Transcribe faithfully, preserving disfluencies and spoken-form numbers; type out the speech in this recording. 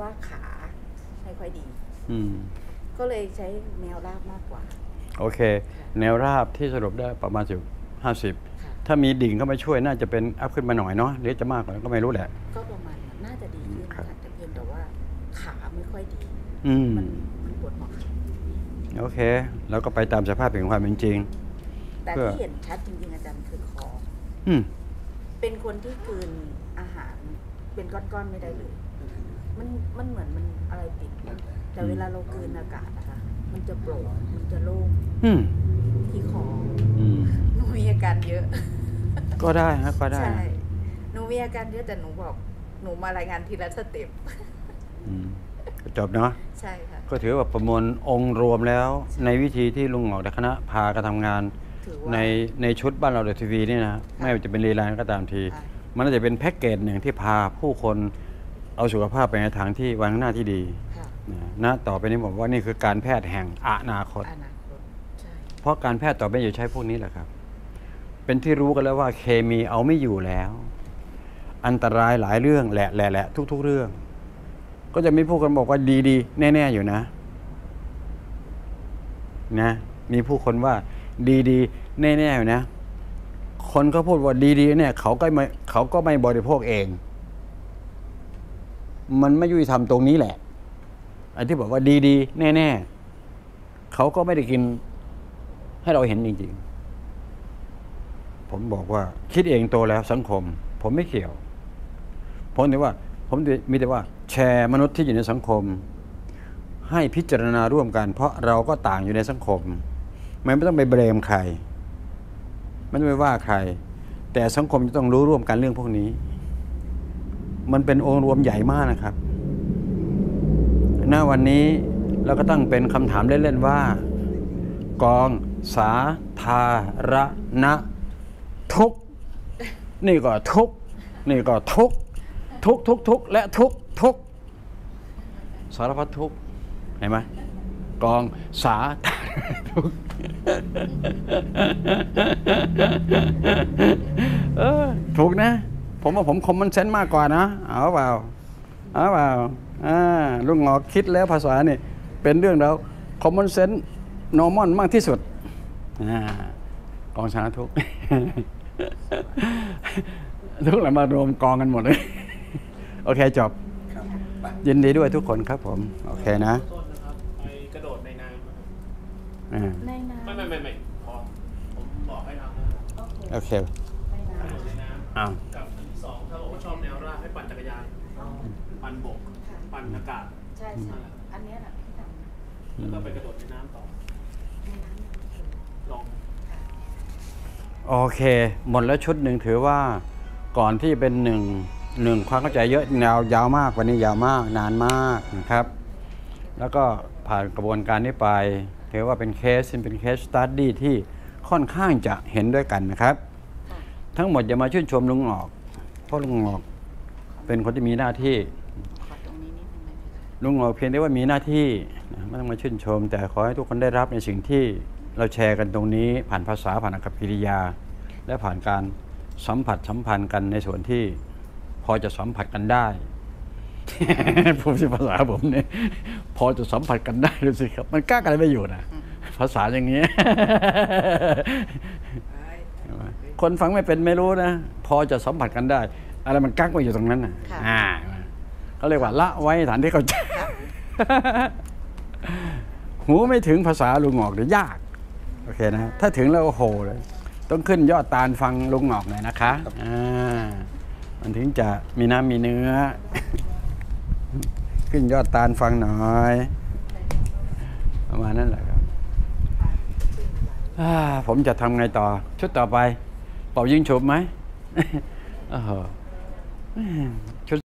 ว่าขาไม่ค่อยดีอืมก็เลยใช้แนวราบมากกว่าโอเคแนวราบที่สรุปได้ประมาณสิบห้าสิบถ้ามีดิ่งเข้ามาช่วยน่าจะเป็นอัพขึ้นมาหน่อยเนาะหรือจะมากกว่าก็ไม่รู้แหละก็ประมาณน่าจะดีขึ้นค่ะแต่เพียงแต่ว่าขาไม่ค่อยดีมันมันปวดหัวโอเคแล้วก็ไปตามสภาพของความเป็นจริงแต่ที่เห็นชัดจริงๆอาจารย์คือคออืมเป็นคนที่กลืนอาหารเป็นก้อนๆไม่ได้เลยมันมันเหมือนมันอะไรติดแต่เวลาเรากลืนอากาศนะคะมันจะโปร่งมันจะโล่งที่คอหนูมีอาการเยอะก็ได้ฮะก็ได้ใช่หนูมีอาการเยอะแต่หนูบอกหนูมารายงานทีละสเต็ปจบเนาะใช่ค่ะก็ถือว่าประมวลองค์รวมแล้วในวิธีที่ลุงหงอกและคณะพากันทำงานในในชุดบ้านเราเดอะทีวีนี่นะไม่ว่าจะเป็นรีไลน์ก็ตามทีมันน่าจะเป็นแพ็กเกจหนึ่งที่พาผู้คนเอาสุขภาพไปในทางที่วางหน้าที่ดีนะต่อไปนี้ผมว่านี่คือการแพทย์แห่งอนาคตเพราะการแพทย์ต่อไปจะใช้พวกนี้แหละครับเป็นที่รู้กันแล้วว่าเคมีเอาไม่อยู่แล้วอันตรายหลายเรื่องแหละแหละแหละทุกๆเรื่องก็จะมีผู้คนบอกว่าดีๆแน่ๆอยู่นะนะมีผู้คนว่าดีๆแน่ๆอยู่นะคนเขาพูดว่าดีๆเนี่ยเขาก็ไม่เขาก็ไม่บริโภคเองมันไม่ยุติธรรมตรงนี้แหละไอ้ที่บอกว่าดีๆแน่ๆเขาก็ไม่ได้กินให้เราเห็นจริงๆผมบอกว่าคิดเองโตแล้วสังคมผมไม่เกี่ยวผมแต่ว่าผมมีแต่ว่าแชร์มนุษย์ที่อยู่ในสังคมให้พิจารณาร่วมกันเพราะเราก็ต่างอยู่ในสังคมไม่ต้องไปเบรมใครไม่ต้องไปว่าใครแต่สังคมจะต้องรู้ร่วมกันเรื่องพวกนี้มันเป็นองค์รวมใหญ่มากนะครับณวันนี้เราก็ตั้งเป็นคำถามเล่นๆว่ากองสาธารณทุกนี่ก็ทุกนี่ก็ทุกทุกทุกทุกและทุกทุกสารพัดทุกเห็นไหมกองสาธารณทุกเออถูกนะผมว่าผมคอมมอนเซนส์มากกว่านะเอาเปล่าเอาเปล่าอ่าลุงหงอกคิดแล้วภาษาเนี่ยเป็นเรื่องเราคอมมอนเซนส์นอร์มอลมากที่สุดอ่ากองสาธารณทุกทุกหลังมารวมกองกันหมดเลยโอเคจบยินดีด้วยทุกคนครับผมโอเคนะไปกระโดดในน้ำในน้ำไม่ไม่ไม่ไม่พอผมบอกให้ทำโอเคกระโดดในน้ำกับสองถ้าบอกว่าชอบแนวราบให้ปั่นจักรยานปั่นบกปั่นอากาศใช่ใช่อันนี้แหละที่ทำแล้วก็ไปกระโดดในน้ำต่อลองโอเคหมดแล้วชุดหนึ่งถือว่าก่อนที่เป็นหนึ่งหนึ่งความเข้าใจเยอะยาวยาวมากกว่านี้ยาวมากนานมากนะครับแล้วก็ผ่านกระบวนการนี้ไปถือว่าเป็นเคสเป็นเคสสตั๊ดดี้ที่ค่อนข้างจะเห็นด้วยกันนะครับทั้งหมดจะมาชื่นชมลุงหงอกเพราะลุงหงอกเป็นคนที่มีหน้าที่ลุงหงอกเพียงแต่ว่ามีหน้าที่ไม่ต้องมาชื่นชมแต่ขอให้ทุกคนได้รับในสิ่งที่เราแชร์กันตรงนี้ผ่านภาษาผ่านอักขกิริยาและผ่านการสัมผัสสัมพันธ์กันในส่วนที่พอจะสัมผัสกันได้พูดภาษาผมเนี่ยพอจะสัมผัสกันได้ดูสิครับมันกล้ากันไม่อยู่นะภาษาอย่างนี้คนฟังไม่เป็นไม่รู้นะพอจะสัมผัสกันได้อะไรมันกักไว้อยู่ตรงนั้นนะอ่าเขาเรียกว่าละไว้ฐานที่เขาใจหูไม่ถึงภาษาลุงหงอกเดี๋ยวยากโอเคนะถ้าถึงแล้วโอ้โหเลยต้องขึ้นยอดตาลฟังลุงหงอกหน่อยนะคะอ่ามันถึงจะมีน้ำมีเนื้อขึ้นยอดตาลฟังหน่อยประมาณนั้นแหละครับผมจะทำไงต่อชุดต่อไปเป่ายิงฉุบไหมชุด